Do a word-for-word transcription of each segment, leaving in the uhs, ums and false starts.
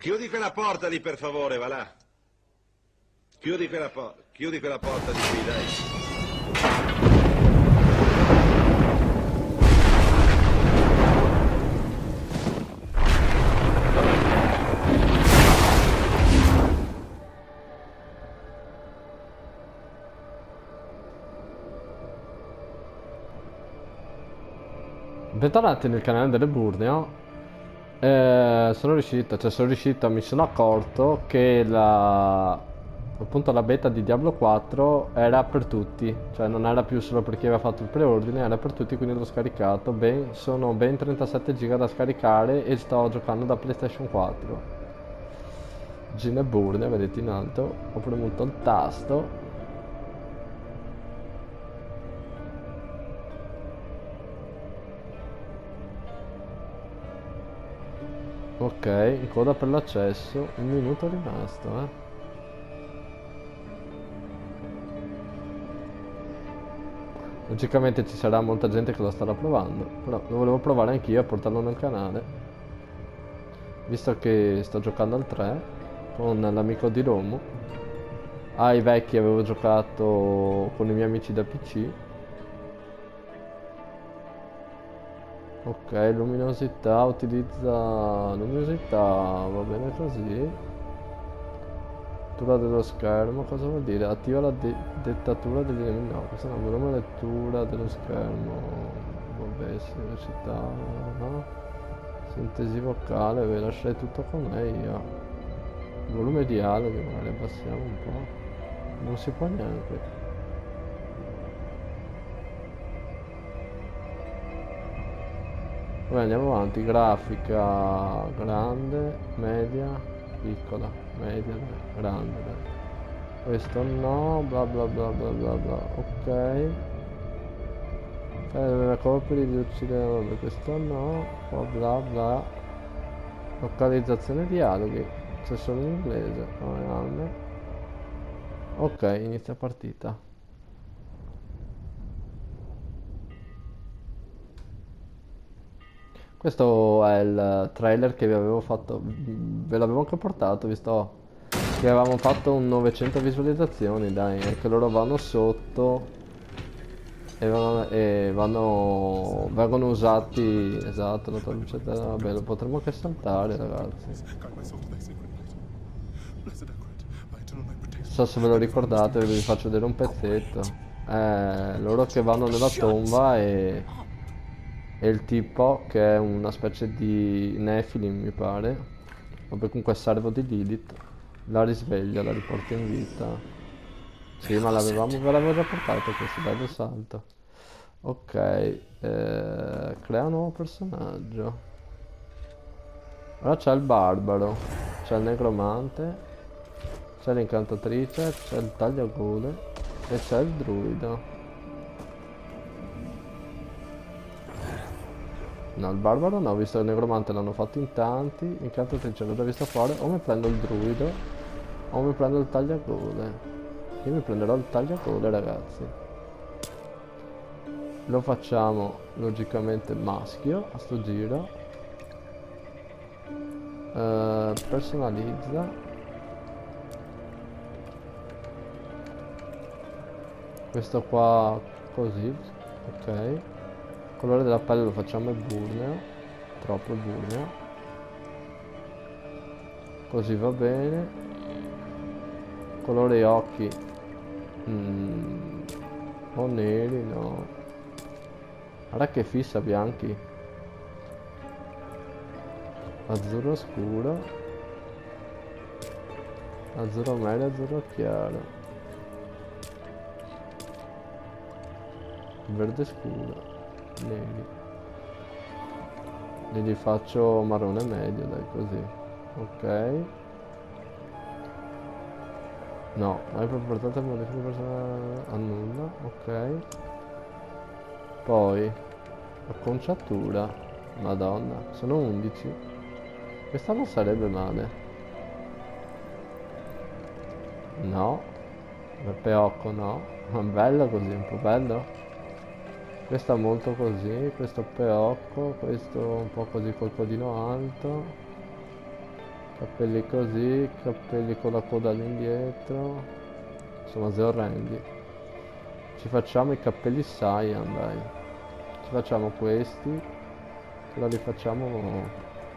Chiudi quella porta lì, per favore, va là. Chiudi quella, po chiudi quella porta di qui, dai. Bentornati nel canale delle Burneo. Eh, sono riuscito, cioè sono riuscito, mi sono accorto che la appunto la beta di Diablo quattro era per tutti, cioè non era più solo per chi aveva fatto il preordine, era per tutti, quindi l'ho scaricato. Ben, sono ben trentasette giga da scaricare e sto giocando da PlayStation quattro. Gine Burne, vedete in alto, ho premuto il tasto. Ok, in coda per l'accesso, un minuto è rimasto, eh. Logicamente ci sarà molta gente che lo starà provando, però lo volevo provare anch'io e portarlo nel canale. Visto che sto giocando al tre con l'amico di Romu. Ai vecchi avevo giocato con i miei amici da P C. Ok, luminosità, utilizza luminosità, va bene così. Lettura dello schermo, cosa vuol dire? Attiva la de dettatura degli nemici. No, questa è una buona lettura dello schermo. Vabbè, velocità, no? Sintesi vocale, ve lascerei tutto con lei io. Il volume di dialoghi magari abbassiamo un po'. Non si può neanche. Vabbè, andiamo avanti. Grafica grande, media, piccola, media, grande, dai. Questo no, bla bla bla bla bla bla. Ok. Eh, colpi di uccidere, vabbè, questo no, bla bla bla. Localizzazione dialoghi, c'è solo in inglese. Ok, inizia partita. Questo è il trailer che vi avevo fatto, ve l'avevo anche portato, visto che avevamo fatto un novecento visualizzazioni, dai, e che loro vanno sotto e vanno, e vanno vengono usati, esatto, la traduzione, vabbè, lo potremmo anche saltare, ragazzi. Non so se ve lo ricordate, vi faccio vedere un pezzetto. Eh, loro che vanno nella tomba e... e il tipo che è una specie di Nephilim, mi pare. Vabbè, comunque servo di Lilith. La risveglia, la riporta in vita. Sì, ma l'avevamo, ve l'avevo già portato questo, dai, lo salto. Ok, eh, crea un nuovo personaggio. Ora c'è il barbaro, c'è il negromante, c'è l'incantatrice, c'è il tagliagole e c'è il druido. No, il barbaro no, visto che il negromante l'hanno fatto in tanti, l'incantatrice l'ho già vista fuori, o mi prendo il druido o mi prendo il tagliagole. Io mi prenderò il tagliagole, ragazzi. Lo facciamo logicamente maschio a sto giro. Uh, personalizza. Questo qua così, ok. Colore della pelle lo facciamo il burneo, troppo il burneo, così va bene. Colore occhi, mm, o neri, no, guarda che fissa, bianchi, azzurro scuro, azzurro medio, azzurro chiaro, verde scuro, neri. Li faccio marrone medio, dai, così. Ok. No, hai portato il modifico personale, annulla, ok. Poi acconciatura, madonna, sono undici. Questa non sarebbe male. No, peocco no, ma bello così, un po' bello. Questo è molto così, questo peocco, questo un po' così col codino alto. Capelli così, capelli con la coda all'indietro. Insomma, zero orrendi. Ci facciamo i capelli Saiyan, dai. Ci facciamo questi. Ce la rifacciamo.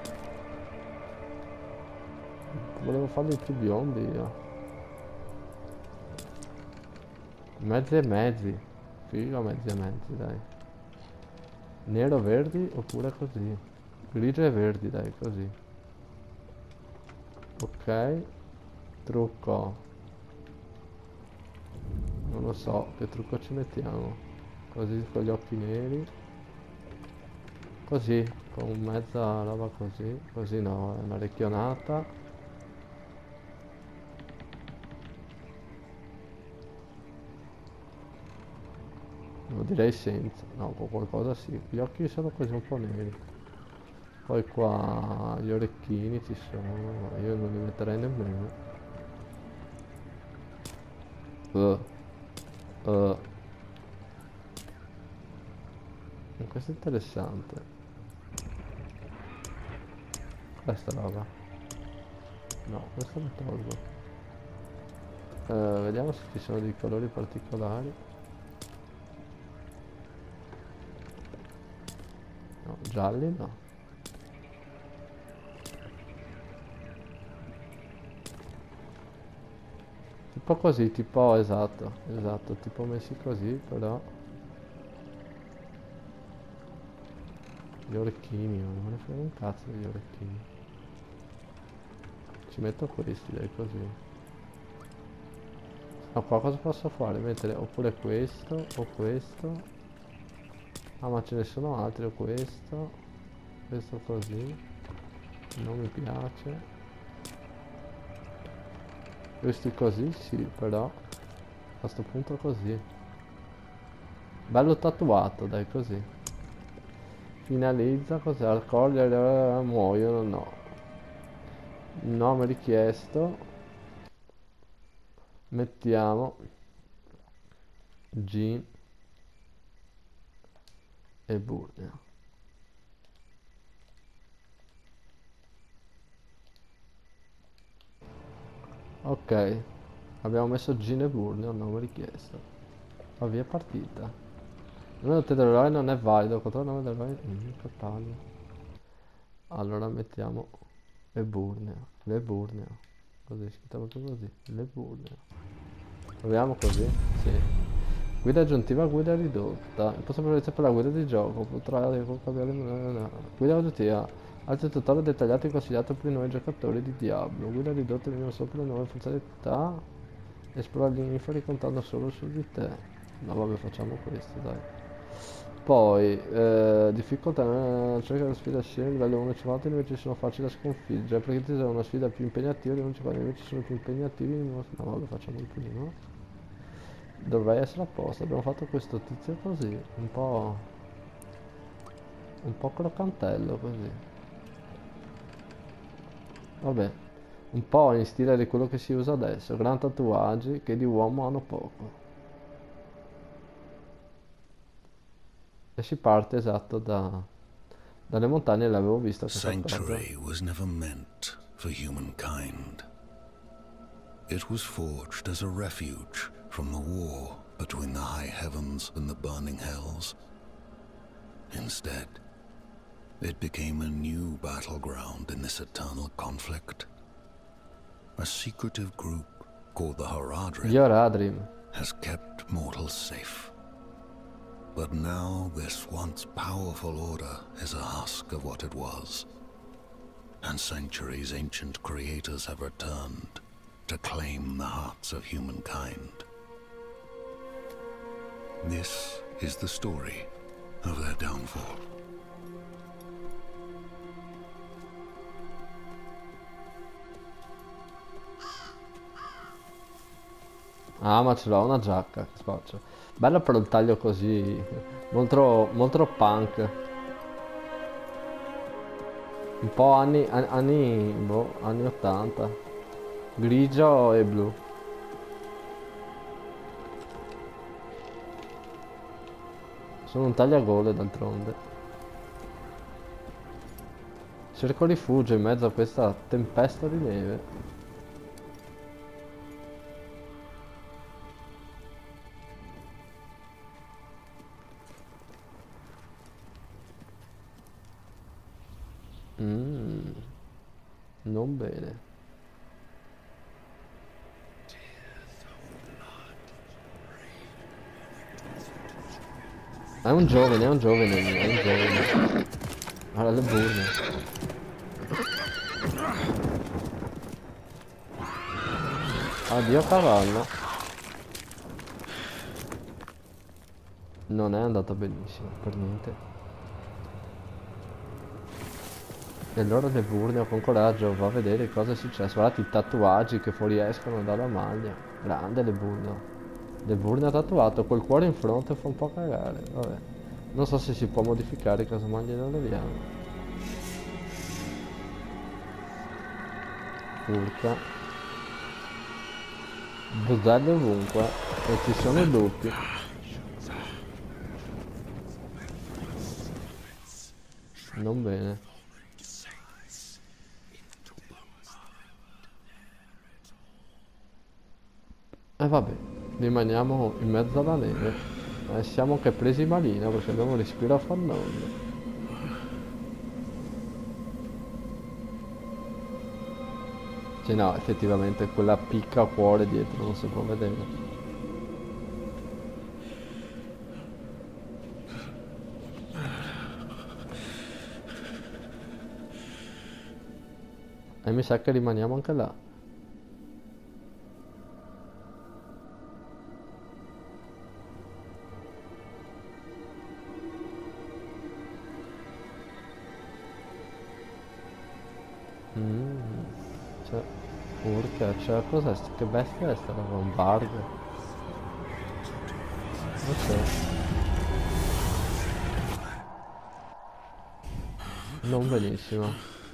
Volevo farli più biondi io. Mezzi e mezzi. Figo, mezzi e mezzi, dai. Nero, verdi oppure così. Grigio e verdi, dai, così. Ok. Trucco. Non lo so, che trucco ci mettiamo. Così con gli occhi neri. Così, con mezza roba così. Così no, è una recchionata. No, direi senza. No, con qualcosa sì. Gli occhi sono così un po' neri. Poi qua gli orecchini ci sono, ma io non li metterei nemmeno. Uh. Uh. Questo è interessante. Questa roba. No, questo lo tolgo. Uh, vediamo se ci sono dei colori particolari. No, gialli no. Tipo così, tipo esatto, esatto, tipo messi così, però. Gli orecchini, non me ne frega un cazzo degli orecchini. Ci metto questi, dai, così. No, qua cosa posso fare? Mettere oppure questo, o questo. Ah, ma ce ne sono altri, o questo. Questo così. Non mi piace. Questi così, sì, però. A questo punto così. Bello tatuato, dai, così. Finalizza, cos'è? Accogliere, muoiono, no. Nome richiesto. Mettiamo Jean e Burnea. Ok, abbiamo messo Jean e Burnea, un nome richiesto. Va via partita. Il nome dell'eroe non è valido, contro il nome dell'eroe. Mm, che palle. Allora mettiamo le Burnea, le Burnea. Così, scritto proprio così, le Burnea. Proviamo così? Sì. Guida aggiuntiva, guida ridotta. Impossibile per la guida di gioco. Potrà cambiare. Guida aggiuntiva. Altri tutorial dettagliati consigliati per i nuovi giocatori di Diablo. Guida ridotta vengono solo per le nuove funzionalità. Esplora gli inferi contando solo su di te. No vabbè, facciamo questo, dai. Poi, eh, difficoltà, eh, cerca la sfida scena, livello uno cinquanta, i nemici sono facili da sconfiggere. Perché ti serve una sfida più impegnativa, livello cinquanta, i nemici sono più impegnativi. No vabbè, facciamo il primo. Dovrei essere a posto, abbiamo fatto questo tizio così, un po'. Un po' croccantello così. Vabbè, un po' in stile di quello che si usa adesso, gran tatuaggi che di uomo hanno poco. E si parte esatto da dalle montagne, l'avevo visto questa cosa. Sanctuary was never meant for humankind. It was forged as a refuge from the war between the high heavens and the burning hells. Instead, it became a new battleground in this eternal conflict. A secretive group called the Haradrim, Gli Haradrim has kept mortals safe. But now this once powerful order is a husk of what it was. And Sanctuary's ancient creators have returned to claim the hearts of humankind. This is the story of their downfall. Ah, ma ce l'ho una giacca, che spaccio. Bello però il taglio così, molto, molto punk. Un po' anni, an- anni, boh, anni ottanta. Grigio e blu. Sono un tagliagole d'altronde. Cerco rifugio in mezzo a questa tempesta di neve. Mm, non bene. È un giovane, è un giovane, è un giovane. Guarda le burne. Addio cavallo. Non è andata benissimo, per niente. E allora le burne, con coraggio, va a vedere cosa è successo. Guardate i tatuaggi che fuoriescono dalla maglia. Grande le burne. Le burne ha tatuato, quel cuore in fronte fa un po' cagare, vabbè. Non so se si può modificare, casomai glielo leviamo. Urca. Buselli ovunque, e ci sono i lupi. Non bene. E vabbè, rimaniamo in mezzo alla neve. E siamo anche presi malino perché abbiamo un respiro affannoso. Sì, no, effettivamente quella picca a cuore dietro non si può vedere. E mi sa che rimaniamo anche là. Mm, cioè, urca, cioè cos'è? st- Che bestia è stata? Un bardo? Ok. Non benissimo.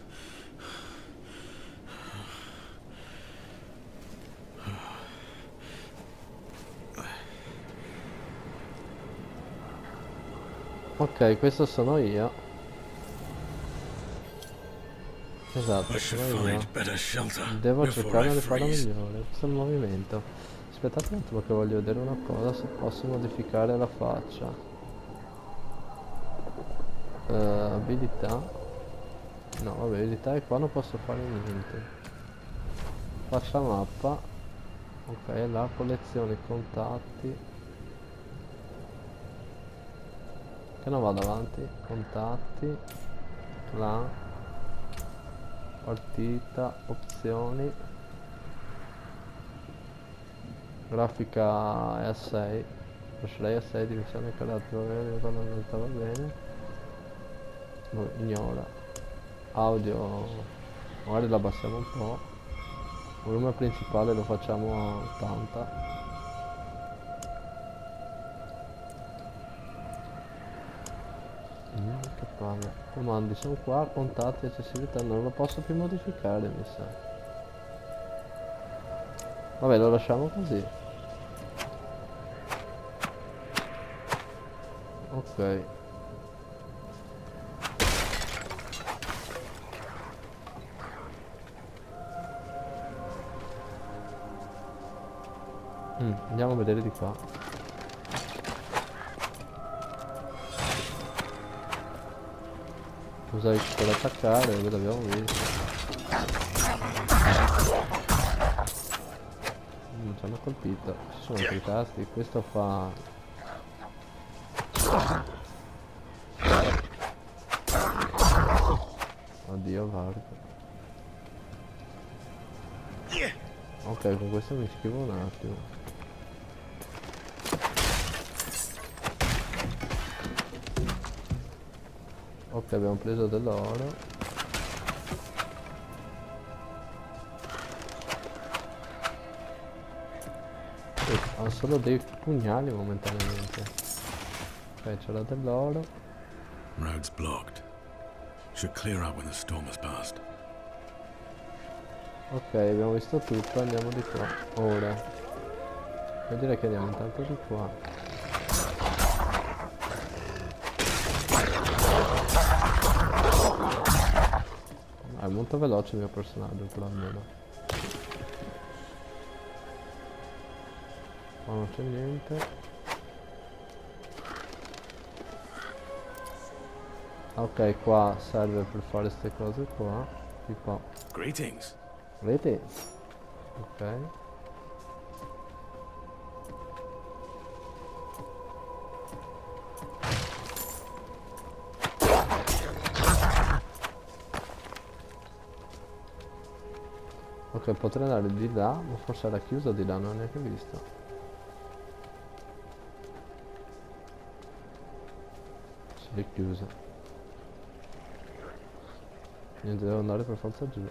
Ok, questo sono io. Esatto, sono io. Devo cercare di farlo migliore. Questo è il movimento. Aspettate un attimo che voglio vedere una cosa, se posso modificare la faccia. Uh, abilità. No, vabbè, abilità e qua non posso fare niente. Faccia mappa. Ok, là, collezioni, contatti. Che non vado avanti. Contatti. Là. Partita, opzioni, grafica E A sei, lascerei E A sei, divisione creativa, va bene, no, ignora, audio, magari la abbassiamo un po', volume principale lo facciamo a ottanta. Mm, che palle. Comandi sono qua, contatti, accessibilità, non lo posso più modificare mi sa. Vabbè, lo lasciamo così. Ok. Mm, andiamo a vedere di qua. Usavi per attaccare, ve l'abbiamo visto. Non ci hanno colpito. Ci sono altri tasti, questo fa... Oddio, varco. Ok, con questo mi schivo un attimo. Ok, abbiamo preso dell'oro. Ho solo dei pugnali momentaneamente. Ok, c'era dell'oro. Roads blocked. Should clear up when the storm has passed. Ok, abbiamo visto tutto, andiamo di qua. Ora. Io direi che andiamo intanto di qua. molto veloce il mio personaggio, però almeno. Qua non c'è niente. Ok, qua serve per fare queste cose qua. Tipo. Greetings. Vedete? Ok. Ok, potrei andare di là, ma forse era chiusa di là, non ho neanche visto. Sì, è chiusa. Niente, devo andare per forza giù.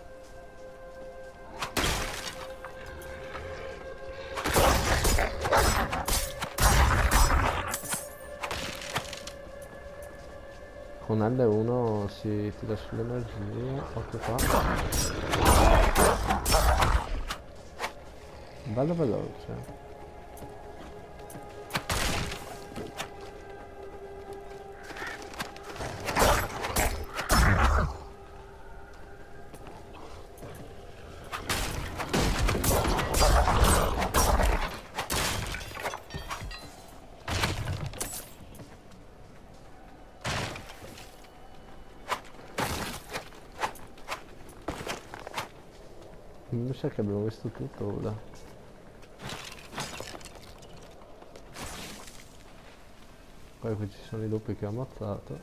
Con L uno si tira sull'energia. Occhio qua. Bello veloce. Mi sa che abbiamo visto tutto ora. Poi qui ci sono i lupi che ho ammazzato.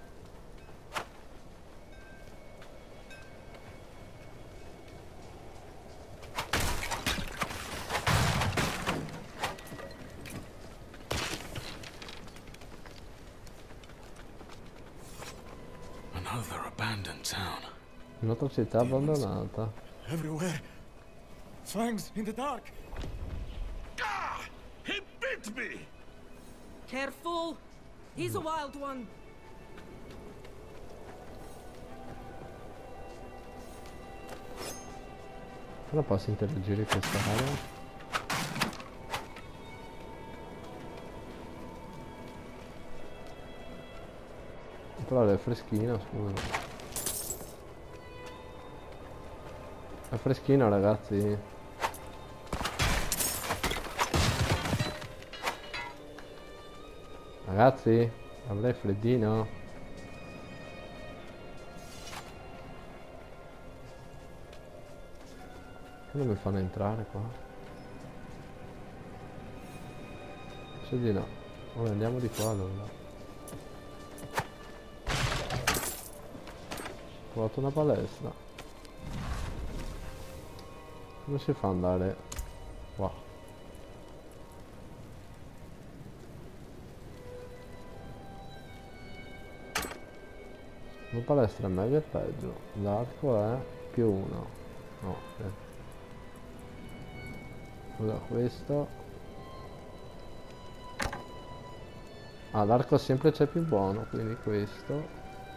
Another abandoned town. Un'altra città abbandonata. Everywhere. Fangs in the dark. Ah! He bit me! Careful! He's a wild one. Però posso interagire in questa area? Però è freschino, scusa. È freschino, ragazzi. Ragazzi, avrei freddino. Non mi fanno entrare qua. C'è di no. Ora andiamo di qua allora. Ho trovato una palestra. Come si fa ad andare qua? La palestra è meglio e peggio. L'arco è più uno. No, eh. Allora questo. Ah, l'arco sempre c'è più buono, quindi questo.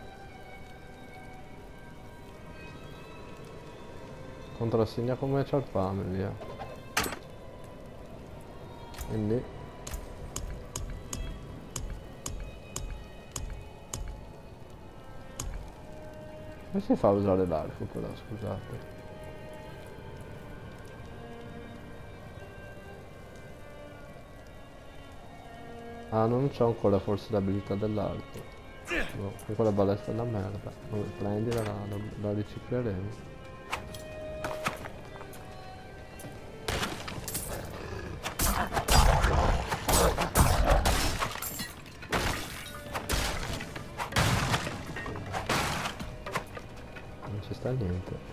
Contrassegna come ciarpame, via. Quindi come si fa a usare l'arco però, scusate? Ah, non c'ho ancora forse l'abilità dell'arco. No, quella balestra è una merda. Vabbè, prendila, la, la, la ricicleremo. Non ci sta niente.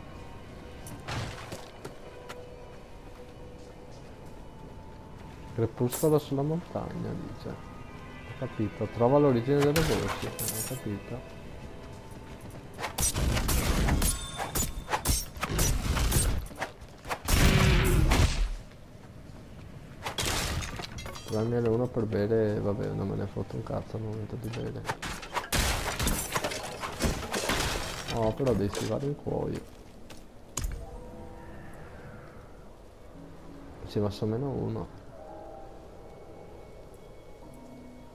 Crepuscolo sulla montagna, dice. Ho capito. Trova l'origine delle voci. Ho capito. Dammi L uno per bere. Vabbè, non me ne foto un cazzo al momento di bere. Oh, però devi stivare in cuoio. Ci va su meno uno.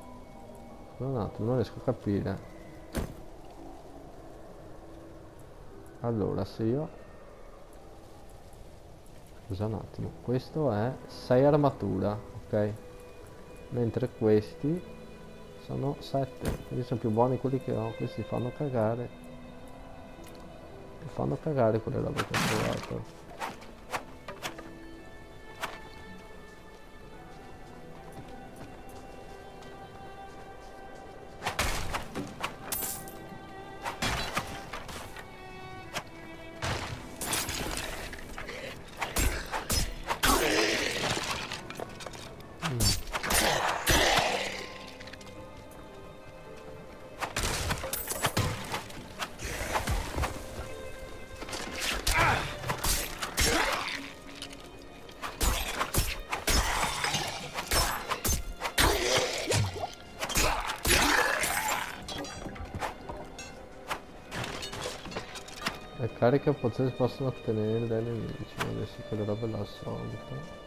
Un attimo, non riesco a capire. Allora, se io... Scusa un attimo. Questo è sei armatura, ok? Mentre questi sono sette. Quindi sono più buoni quelli che ho. Questi fanno cagare. Mi fanno cagare quelle robe che ho trovato. Le cariche potenti si possono ottenere dai nemici, adesso quelle robe là solito.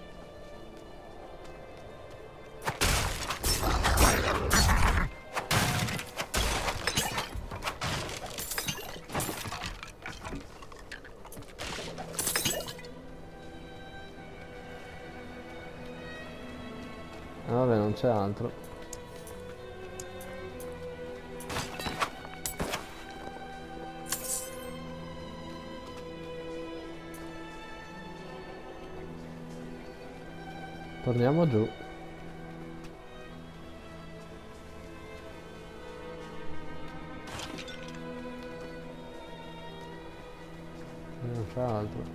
Ah, vabbè, non c'è altro. Torniamo giù. Non c'è altro.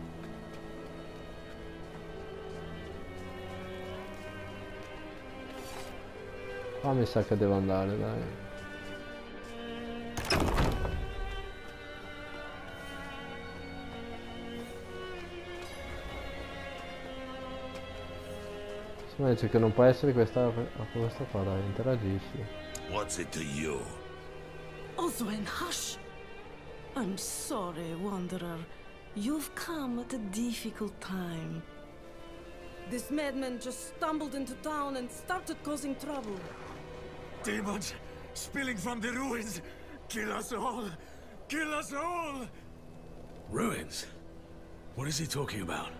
Qua mi sa che devo andare, dai. Si dice che non può essere questa, questa qua, dai, interagisci. What's it to you? Oswin, hush! I'm sorry, Wanderer. You've come at a difficult time. This madman just stumbled into town and started causing trouble. Demons spilling from the ruins. Kill us all. Kill us all. Ruins? What is he talking about?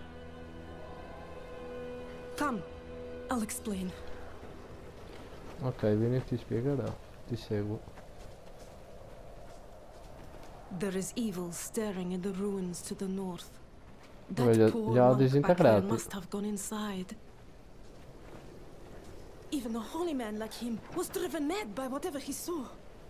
Come, I'll explain. Ok, vieni, ti spiegherò. Ti seguo. There is evil staring at the ruins to the north. Vabbè, That li, poor li ho monk back there disintegrati. must have gone inside. Even a holy man like him was driven mad by whatever he saw.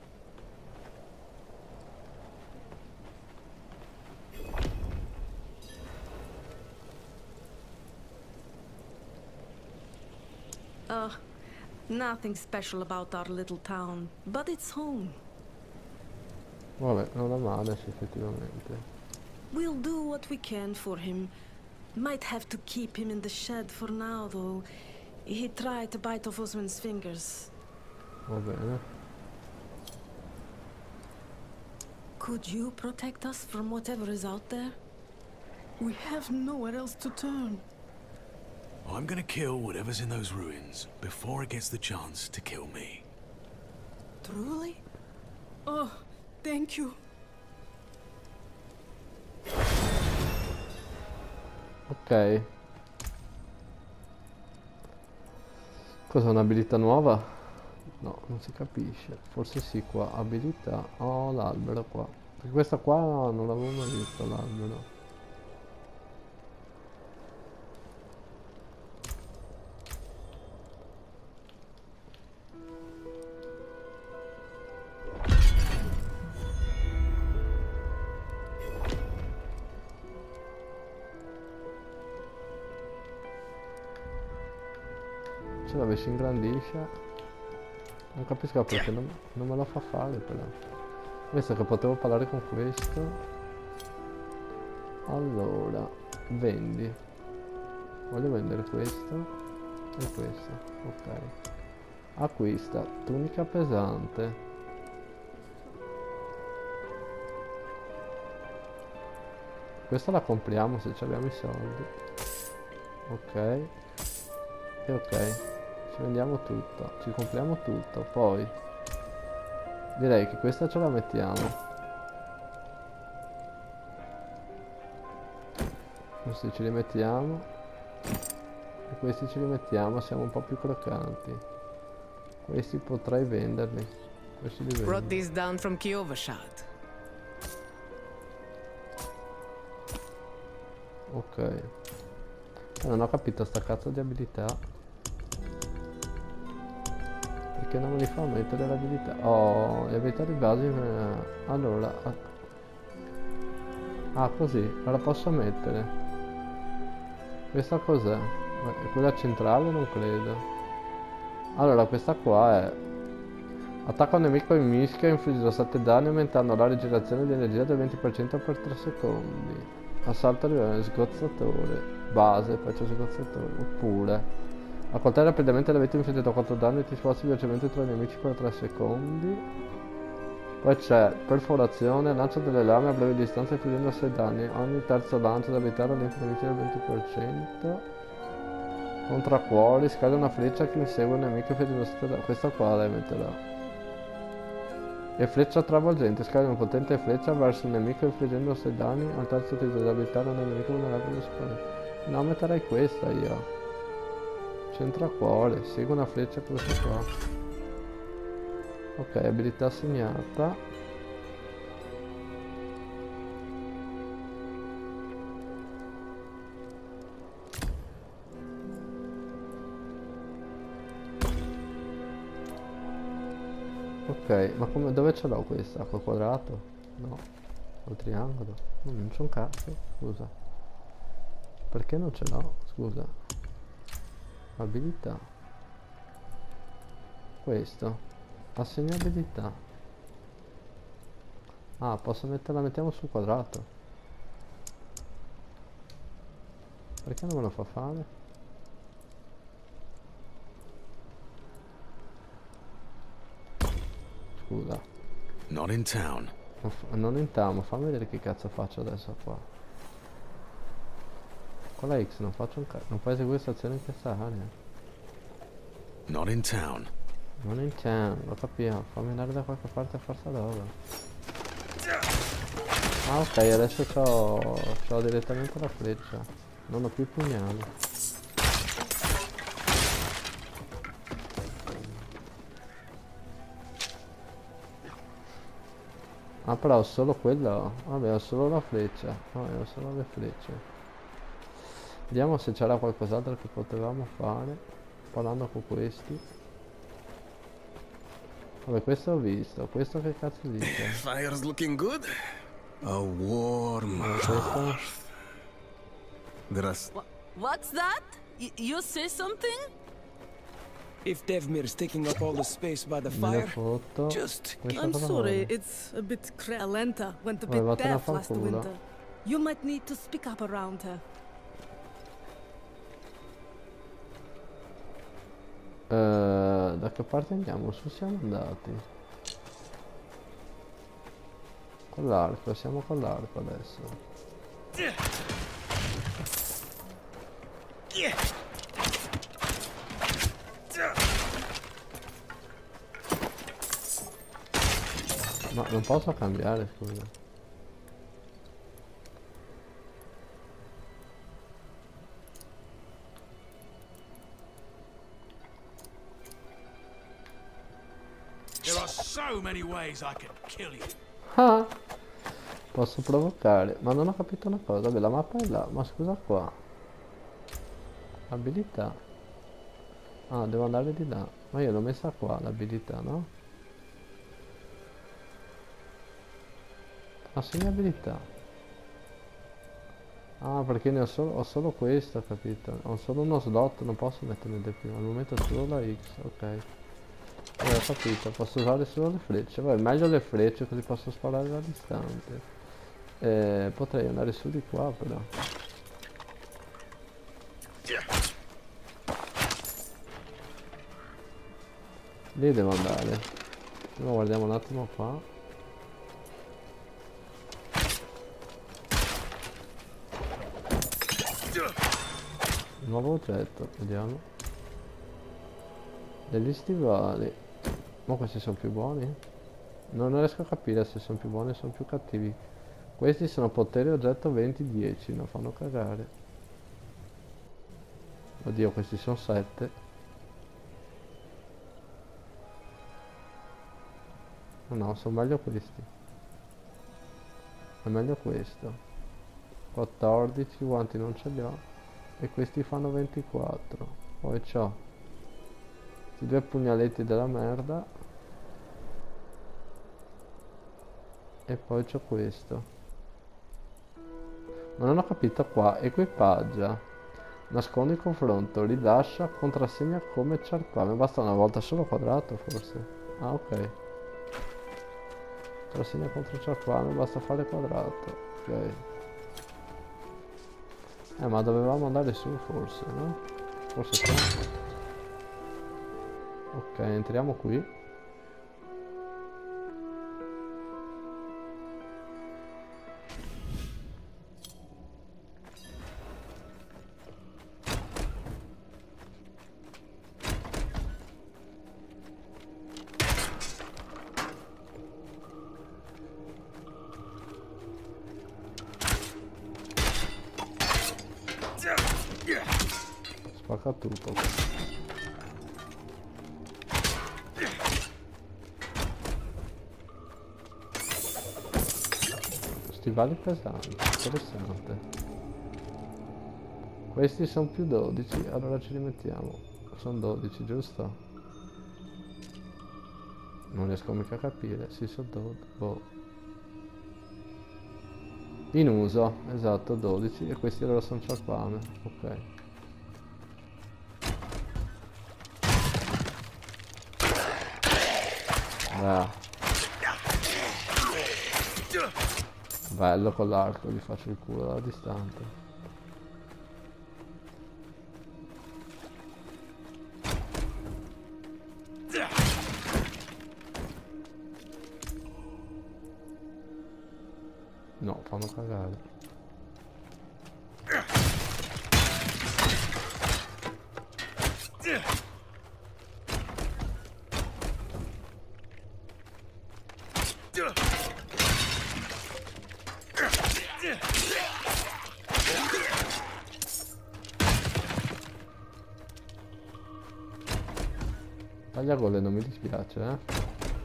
Uh, nothing special about our little town, but it's home. Vabbè, non è male, sì, effettivamente. We'll do what we can for him. Might have to keep him in the shed for now, though. He tried to bite off Oswin's fingers. Va bene. Could you protect us from whatever is out there? We have nowhere else to turn. I'm gonna kill whatever's in those ruins before it gets the chance to kill me. Truly? Oh, thank you. Ok. Cos'è, un'abilità nuova? No, non si capisce. Forse sì, qua. Abilità. Oh, l'albero qua. Perché questa qua non l'avevo mai vista, l'albero. Se vabbè, si ingrandisce. Non capisco perché non, non me lo fa fare, però. Visto che potevo parlare con questo. Allora, vendi. Voglio vendere questo e questo. Ok. Acquista tunica pesante. Questa la compriamo se ci abbiamo i soldi. Ok. E ok. Ci vendiamo tutto, ci compriamo tutto, poi direi che questa ce la mettiamo. Questi ce li mettiamo. E questi ce li mettiamo, siamo un po' più croccanti. Questi potrei venderli. Questi li Brought vendo. these down from Kiovashad. Ok. Eh, non ho capito sta cazzo di abilità. Perché non me li fa mettere l'abilità? Oh, le abilità di base. eh, Allora. Ah, così, me la posso mettere. Questa cos'è? È quella centrale? Non credo. Allora, questa qua è attacco un nemico in mischia, infliggerà sette danni aumentando la rigenerazione di energia del venti per cento per tre secondi. Assalto a livello sgozzatore. Base, faccio sgozzatore. Oppure a coltare rapidamente l'avete infliggito quattro danni e ti sposti velocemente tra i nemici per tre secondi. Poi c'è perforazione, lancio delle lame a breve distanza infliggendo sei danni. Ogni terzo lancio da abilitare all'infinito nemici del venti per cento. Contracuori, scade una freccia che insegue un nemico infliggendo sette danni. Questa qua la metterò. E freccia travolgente, scade una potente freccia verso il nemico infliggendo sei danni. Al terzo tiro da abilitare un nemico vulnerabile sparo. No, metterei questa io. Centracuore, segue una freccia questa qua. Ok, abilità assegnata. Ok, ma come, dove ce l'ho questa? Col quadrato? No. Col triangolo? No, non c'è un cazzo, scusa. Perché non ce l'ho? Scusa. Abilità. Questo. Assegnabilità. Ah, posso metterla, mettiamo sul quadrato. Perché non me lo fa fare? Scusa. Not in town. Non, fa- non in tamo, fammi vedere che cazzo faccio adesso qua. Con la X non faccio un cazzo. Non puoi eseguire stazione in questa area. Not in town. Non in town, lo capiamo. Fammi andare da qualche parte a forza d'opera. Ah ok, adesso c'ho, c'ho direttamente la freccia. Non ho più il pugnale. Ah però ho solo quello. Vabbè, ho solo la freccia. Vabbè, ho solo le frecce. Vediamo se c'era qualcos'altro che potevamo fare. Parlando con questi. Vabbè, questo ho visto. Questo che cazzo dice? Fire's looking good. A warm Questo? There's Wha- What's that? Y- you say something? If Devmir's taking up all the space by the Me le fire, foto. just Questa I'm cosa sorry, vuole? it's a bit cra- Alenta went a Vabbè, bit vattene a deaf last fanculo. winter. You might need to speak up around her. Eh, da che parte andiamo? Su siamo andati. Con l'arco, siamo con l'arco adesso. Ma non posso cambiare, scusa. There are so many ways I can kill you. Ah! Posso provocare, ma non ho capito una cosa. Vabbè, la mappa è là, ma scusa qua. Abilità. Ah, devo andare di là. Ma io l'ho messa qua, l'abilità, no? Assegna abilità. Ah, perché ne ho solo, ho solo questo, capito? Ho solo uno slot, non posso metterne di più. Al momento solo la X, ok. Eh, ho capito, posso usare solo le frecce. Vabbè, meglio le frecce così posso sparare da distante. Eh, potrei andare su di qua però. Lì devo andare. Prima guardiamo un attimo qua. Nuovo oggetto, vediamo. Degli stivali. Ma questi sono più buoni? Non riesco a capire se sono più buoni o sono più cattivi Questi sono poteri oggetto venti dieci, non fanno cagare. Oddio, questi sono sette. No, sono meglio questi. È meglio questo. quattordici, guanti non ce li ho. E questi fanno ventiquattro. Poi c'ho questi due pugnaletti della merda. E poi c'ho questo. Ma non ho capito qua. Equipaggia. Nascondi il confronto. Ridascia. Contrassegna come ciarpame. Basta una volta solo quadrato forse. Ah, ok. Contrassegna contro ciarpame. Basta fare quadrato. Ok. Eh, ma dovevamo andare su forse, no? Forse qua. Ok, entriamo qui. Spacca tutto. Stivali pesanti, interessante. Questi sono più dodici, allora ce li mettiamo. Sono dodici, giusto? Non riesco mica a capire, sì, sono dodici. Boh. In uso, esatto, dodici, e questi allora sono ciarpame, ok. Ah. Bello con l'arco, gli faccio il culo dalla distanza. No, fanno cagare. Tagliagole non mi dispiace, eh.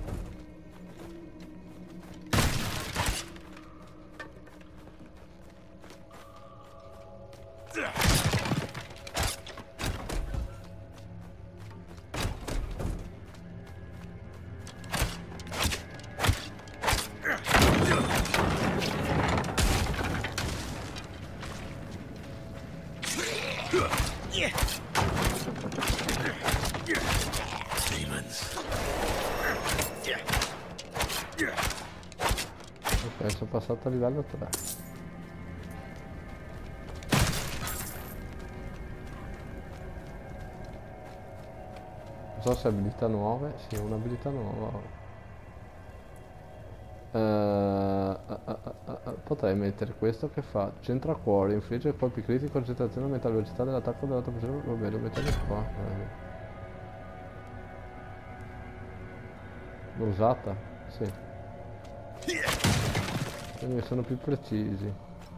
Ok, sono passato a livello tre. Non so se abilità nuove. Sì, un'abilità nuova. Uh, uh, uh, uh, uh, potrei mettere questo che fa centra cuore, infligge colpi critici, concentrazione, aumenta la velocità dell'attacco dell'altro persona. Vabbè, lo mettiamo qua. Eh. L'ho usata? Sì. Quindi sono più precisi.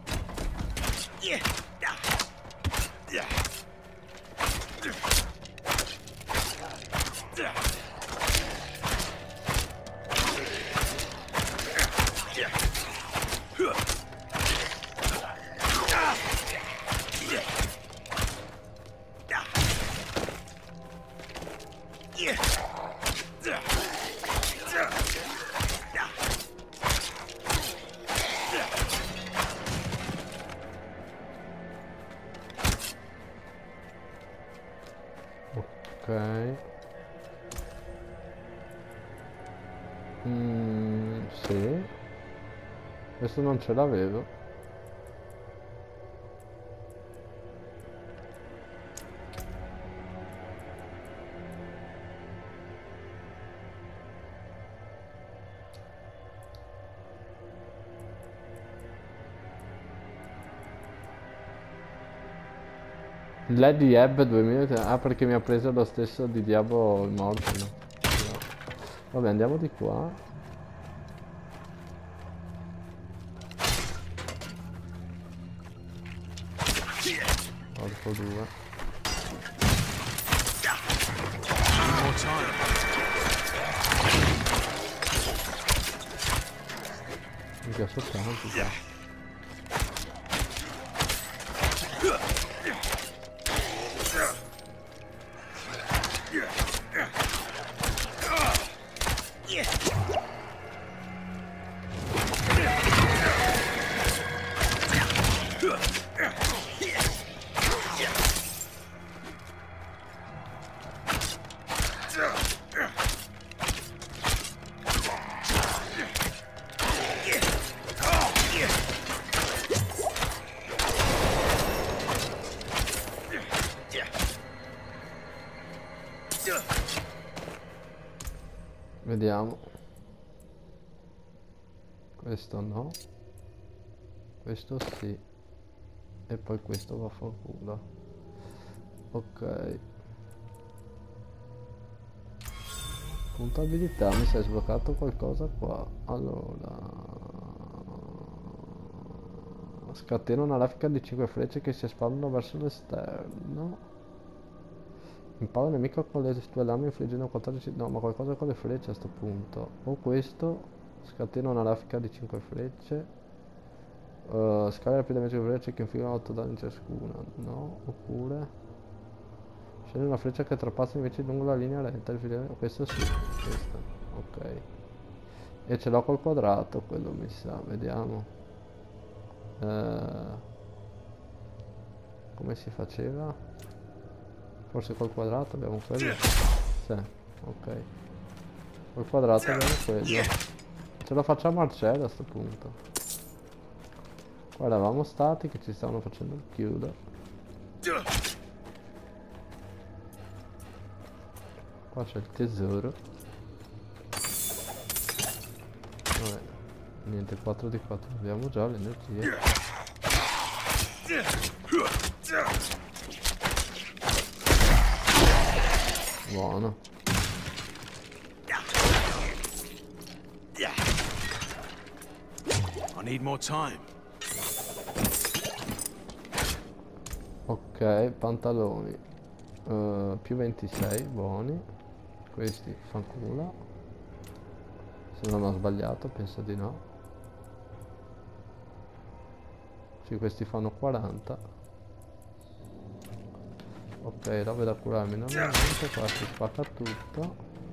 Ok. Mm, sì. Questo non ce l'avevo. Lady Ebb duemila. Ah, perché mi ha preso lo stesso di Diablo Immortal. No. Vabbè, andiamo di qua. Porco due. Mi piace tanto. Vediamo. Questo no. Questo sì. E poi questo va a fuoco culo. Ok. Punto abilità, mi sei sbloccato qualcosa qua. Allora. Scatena una raffica di cinque frecce che si espandono verso l'esterno. Impara il nemico con le tue lame infliggendo quattordici... No, ma qualcosa con le frecce a sto punto. O questo. Scatena una raffica di cinque frecce. Uh, scala rapidamente le frecce che infliggono otto danni ciascuna. No, oppure... scende una freccia che trapassa invece lungo la linea retta. Questo sì, questo. Ok. E ce l'ho col quadrato, quello mi sa. Vediamo. Uh, come si faceva? Forse col quadrato abbiamo quello? Sì, ok. Col quadrato abbiamo quello. Ce lo facciamo al cielo a sto punto. Qua eravamo stati che ci stavano facendo chiudere. Qua c'è il tesoro. Vabbè, niente, quattro di quattro. Abbiamo già l'energia. Buono. I need more time. Ok, pantaloni. Uh, più ventisei, buoni. Questi fanculo. Se non ho sbagliato, penso di no. Sì, questi fanno quaranta. Ok, robe da curarmi normalmente, qua si spacca tutto.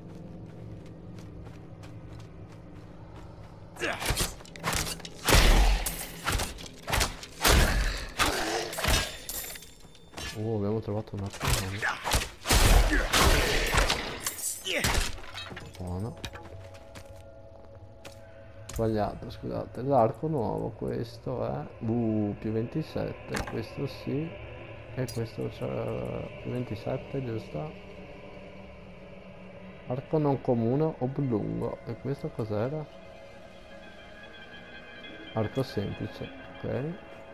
Oh, abbiamo trovato un arco. Buono. Sbagliato, scusate. L'arco nuovo, questo è... Uh, più ventisette, questo sì. E questo c'è più ventisette, giusto? Arco non comune oblungo. E questo cos'era? Arco semplice, ok.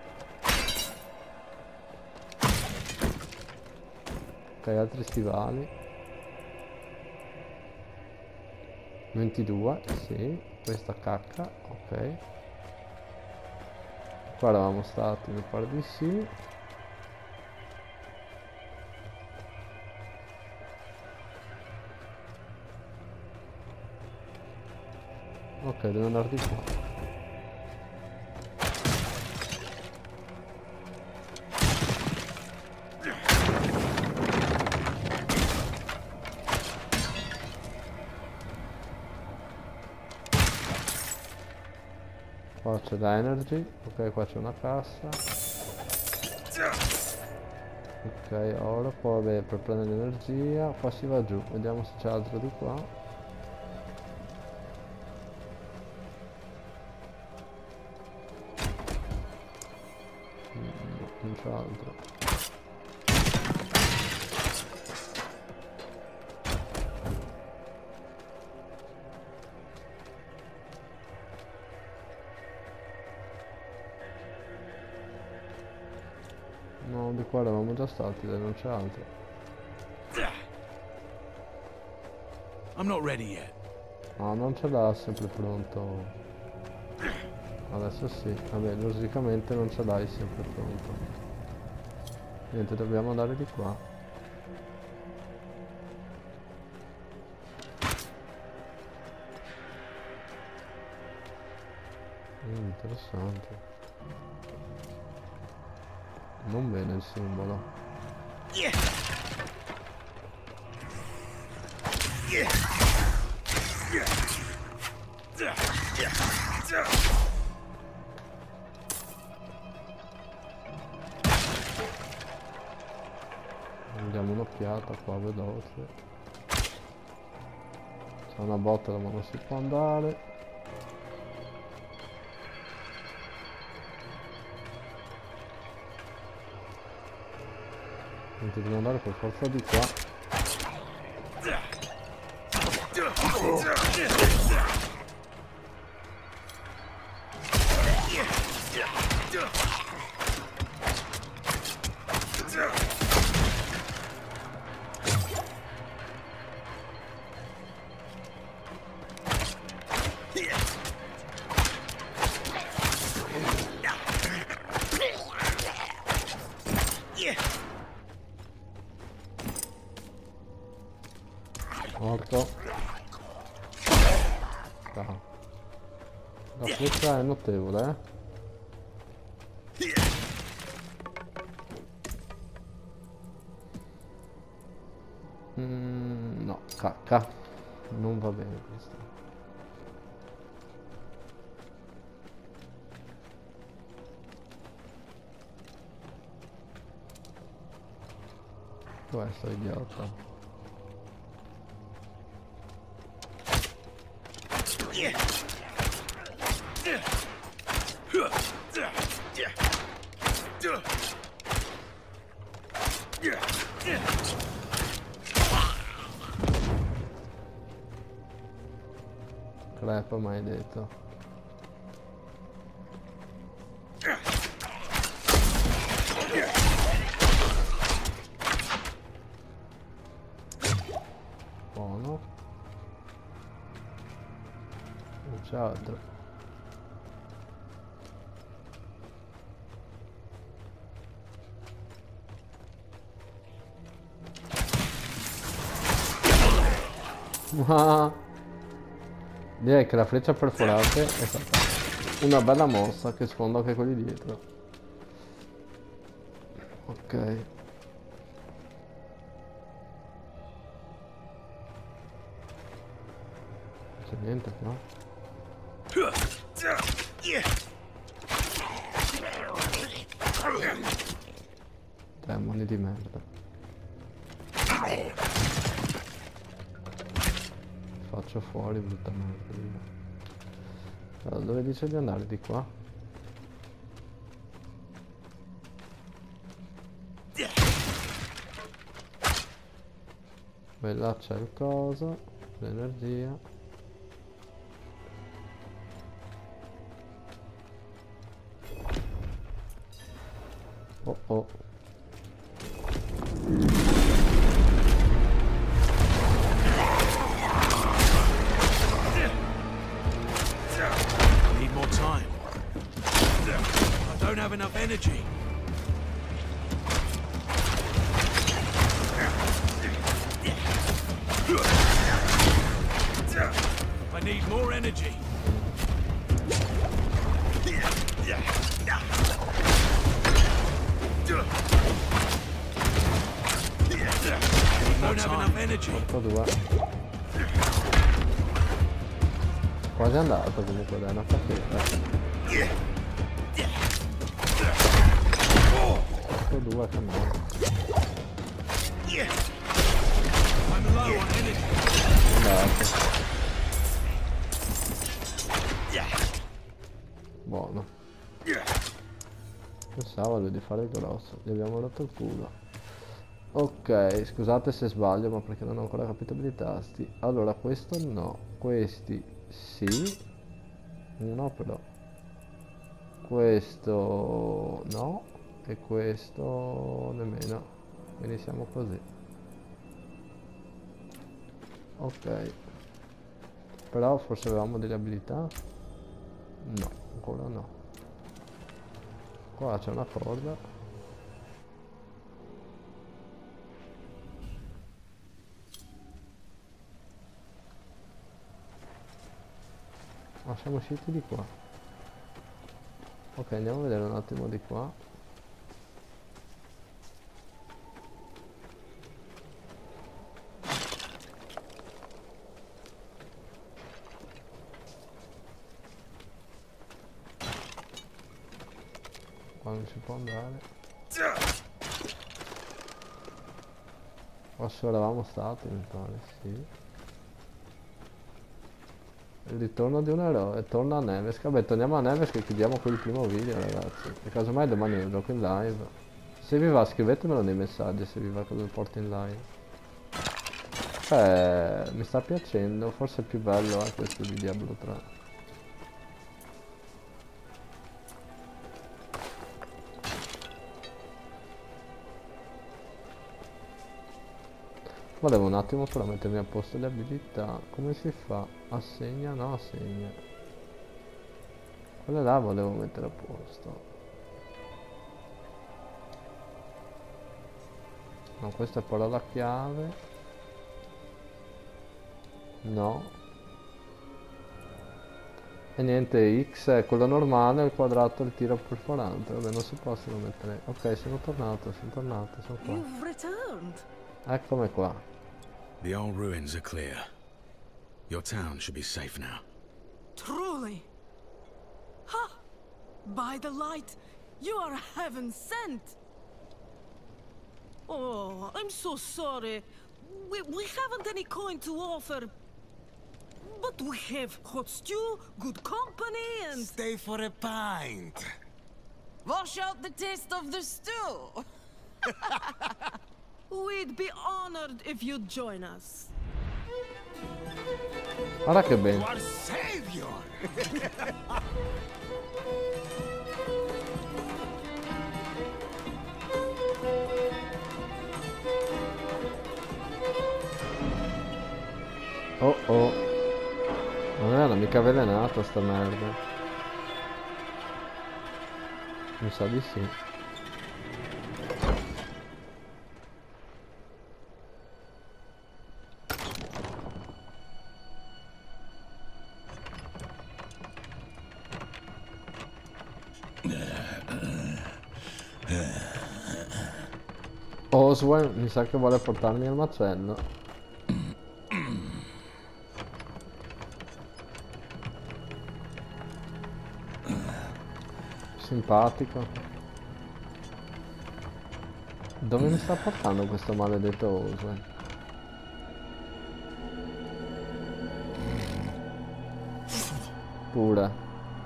Ok, altri stivali. ventidue, sì. Questa cacca, ok. Qua eravamo stati, mi pare di sì. Ok, devo andare di qua. Qua c'è da energy, ok, qua c'è una cassa. Ok, oro, poi vabbè, per prendere l'energia, qua si va giù, vediamo se c'è altro di qua. Non c'è altro. No, di qua eravamo già stati, non c'è altro. I'm not ready yet. No, non ce l'ha sempre pronto. Adesso sì, vabbè, logicamente non ce l'hai sempre pronto. Niente, dobbiamo andare di qua. Mm, interessante. Non bene il simbolo. Diamo un'occhiata qua veloce. C'è una botola ma non si può andare. Quindi devo andare per forza di qua. Morto. Ah. La freccia è notevole, eh. Mm, no, cacca. Non va bene questo. Questo è idiota. Crepa maledetto. Buono. Non c'è altro. Ma direi che la freccia perforante è stata una bella mossa che sfonda anche quelli dietro. Ok. Non c'è niente qua. Demoni di merda. Faccio fuori, brutta merda. Allora, dove dice di andare? Di qua? Beh, là c'è il coso, l'energia. Oh oh. Enough energy. I need more energy. Don't have enough energy. Quasi andato comunque, dai, una fatica. Due che muore. Buono. Pensavo lui di fare il grosso. Gli abbiamo rotto il culo. Ok, scusate se sbaglio, ma perché non ho ancora capito bene i tasti. Allora, questo no. Questi sì. Uno però. Questo no. E questo nemmeno. Quindi siamo così. Ok. Però forse avevamo delle abilità. No, ancora no. Qua c'è una corda. Ma siamo usciti di qua. Ok, andiamo a vedere un attimo di qua. Qua non si può andare. Forse eravamo stati, mi pare, sì. Il ritorno di un eroe, torna a Neves. Vabbè, torniamo a Neves che chiudiamo qui il primo video, ragazzi. E casomai domani lo gioco in live. Se vi va scrivetemelo nei messaggi se vi va che lo porto in live. Cioè, mi sta piacendo, forse è più bello eh, questo di Diablo tre. Volevo un attimo però mettermi a posto le abilità. Come si fa? Assegna? No, assegna. Quelle là volevo mettere a posto. No, questa è parola chiave. No. E niente, X è quello normale, il quadrato è il tiro perforante. Vabbè, non si possono mettere. Ok, sono tornato, sono tornato, sono qua. You've returned. Eccomi qua. The old ruins are clear. Your town should be safe now. Truly. Ha! By the light, you are heaven sent. Oh, I'm so sorry. We, we haven't any coin to offer. But we have hot stew, good company, and... Stay for a pint. Wash out the taste of the stew. We'd be honored if you'd join us. Guarda che bene. Our savior. Oh oh. Non era mica avvelenato sta merda. Mi sa di sì. Oswald mi sa che vuole portarmi al macello. Simpatico. Dove mi sta portando questo maledetto Oswald? Pure.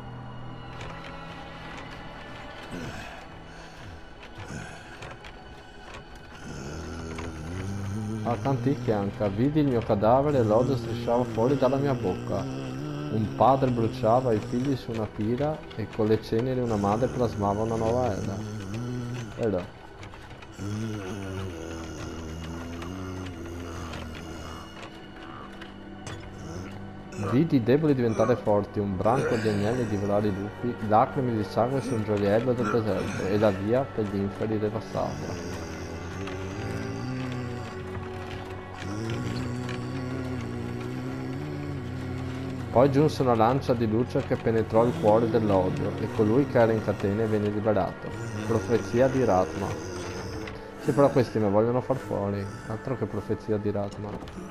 Arca antica, anche vidi il mio cadavere e l'odio strisciava fuori dalla mia bocca. Un padre bruciava i figli su una pira e con le ceneri una madre plasmava una nuova era. Era. Vidi i deboli diventare forti, un branco di agnelli divorare i lupi, lacrime di sangue su un gioiello del deserto e la via per gli inferi devastata. Poi giunse una lancia di luce che penetrò il cuore dell'odio e colui che era in catene venne liberato. Profezia di Ratma. Sì, però questi mi vogliono far fuori. Altro che profezia di Ratma.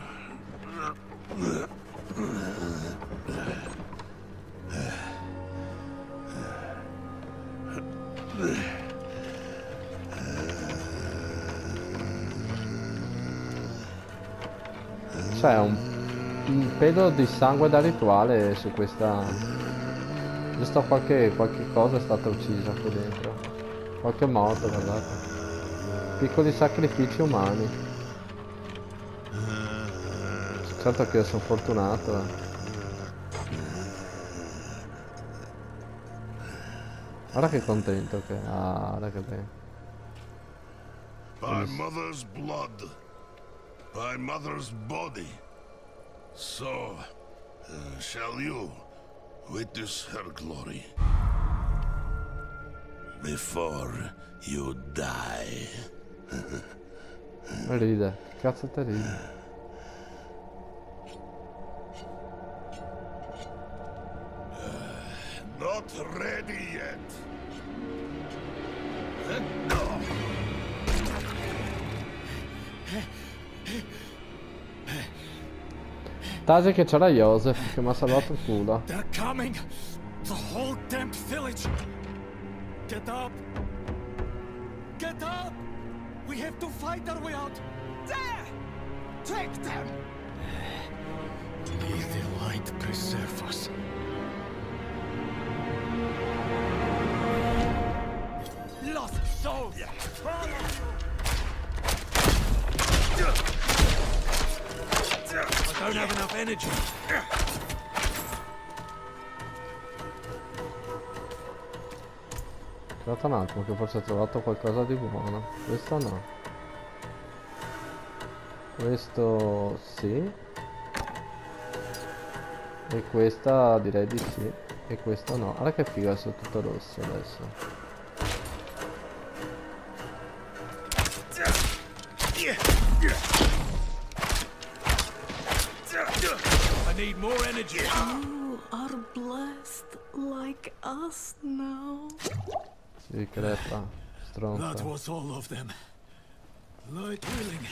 C'è un un pelo di sangue da rituale su questa. Giusto qualche, qualche cosa è stata uccisa qui dentro. Qualche morto, guardate. Piccoli sacrifici umani. Certo che io sono fortunato. Eh. Guarda che contento che. Ah, guarda che bene. By mother's blood. By mother's body. So, uh, shall you witness her glory before you die? Ride, che cazzo te ride? Tasi che c'era Joseph che mi ha salvato il culo. They're coming! The whole damned village! Get up! Get up! We have to fight our way out! There! Take them! May the light preserve us. Lost souls! Follow I don't have enough energy. Aspetta un attimo che forse ho trovato qualcosa di buono. Questo no. Questo sì. E questa direi di sì. E questo no. Guarda che figa, sono tutto rosso adesso. I need more energy. You are blessed like us now. Si crepa, stronza. That was all of them. Light willing.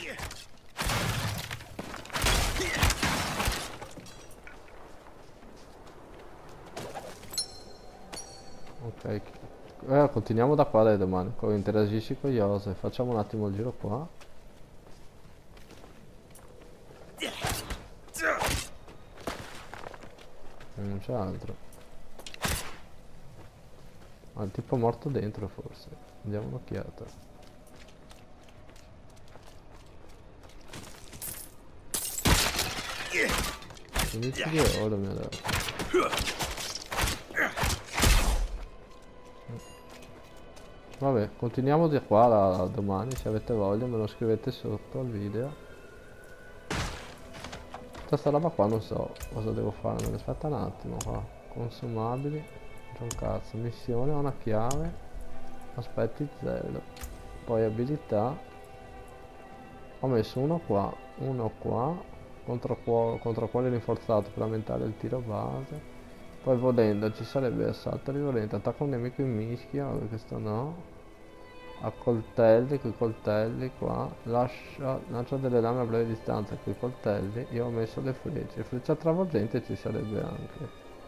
Ok, eh, continuiamo da qua dai domani. Poi interagisci con Jose. Facciamo un attimo il giro qua. E non c'è altro. Ah, il tipo morto dentro forse. Andiamo un'occhiata. quindici di oro mi ha dato. Vabbè, continuiamo di qua da domani, se avete voglia me lo scrivete sotto al video. Questa roba qua non so cosa devo fare, aspetta un attimo qua. Consumabili, c'è un cazzo, missione, ho una chiave, aspetti zero. Poi abilità, ho messo uno qua, uno qua, contro, contro quello rinforzato per aumentare il tiro base. Poi volendo ci sarebbe assalto rivolente, attacco un nemico in mischia, vabbè questo no. A coltelli, coi coltelli qua, lascia, lancia delle lame a breve distanza coi coltelli, io ho messo le frecce, freccia travolgente ci sarebbe anche.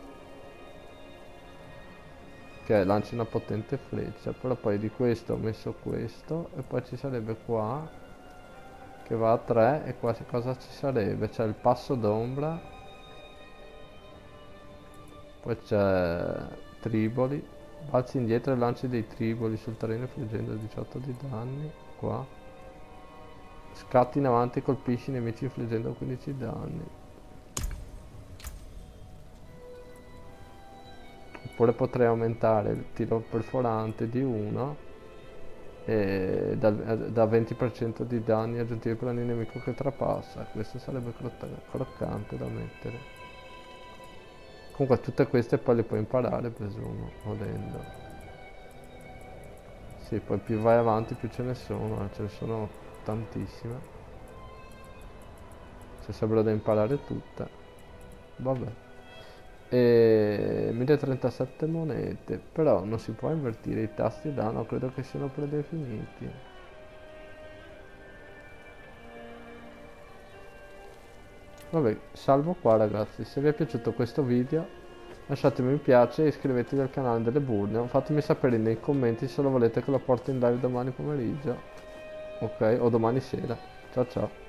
Che lanci una potente freccia, però poi di questo ho messo questo e poi ci sarebbe qua che va a tre e qua cosa ci sarebbe? C'è il passo d'ombra, poi c'è triboli. Balzi indietro e lanci dei triboli sul terreno infliggendo diciotto di danni. Qua. Scatti in avanti e colpisci i nemici infliggendo quindici danni. Oppure potrei aumentare il tiro perforante di uno e da, da venti per cento di danni aggiuntivi per ogni nemico che trapassa. Questo sarebbe croccante da mettere. Comunque tutte queste poi le puoi imparare, presumo, volendo. Sì, poi più vai avanti più ce ne sono, ce ne sono tantissime. Ci sarebbero da imparare tutte. Vabbè. E mille trentasette monete, però non si può invertire i tasti là, no, credo che siano predefiniti. Vabbè, salvo qua ragazzi, se vi è piaciuto questo video lasciatemi mi piace e iscrivetevi al canale delle Burne, fatemi sapere nei commenti se lo volete che lo porti in live domani pomeriggio, ok, o domani sera. Ciao ciao.